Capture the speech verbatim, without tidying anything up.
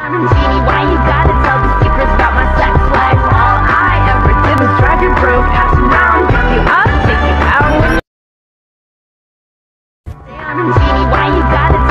Damn, Genie, why you gotta tell the secrets about my sex life? All I ever did was drive you broke ass around, pick you up, take you out. Damn, Genie, why you gotta